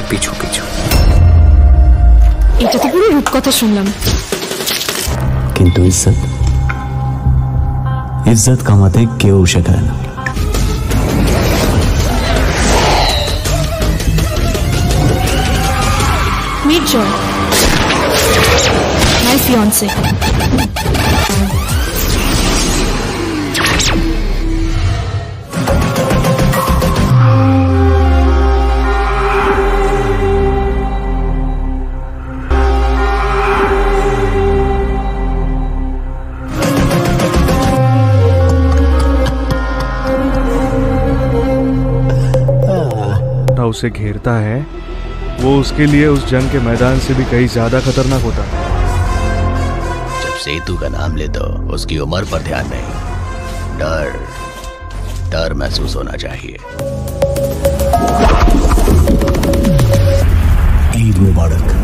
পিছু পিছু। এটা তো পুরো রূপকথা শুনলাম। কিন্তু ইজ্জত, ইজ্জত কামাতে কেউ শেখায় না। Meet Joy, my fiance. उसे घेरता है वो उसके लिए उस जंग के मैदान से भी कहीं ज्यादा खतरनाक होता है। जब सेतु का नाम ले तो उसकी उम्र पर ध्यान नहीं, डर डर महसूस होना चाहिए। ईद मुबारक।